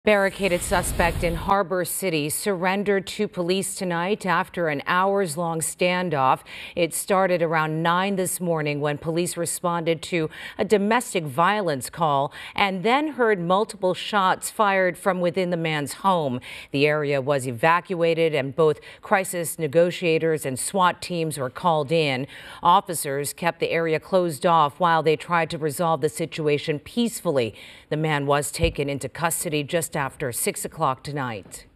Barricaded suspect in Harbor City surrendered to police tonight after an hours-long standoff. It started around 9 this morning when police responded to a domestic violence call and then heard multiple shots fired from within the man's home. The area was evacuated and both crisis negotiators and SWAT teams were called in. Officers kept the area closed off while they tried to resolve the situation peacefully. The man was taken into custody just after 6 o'clock tonight.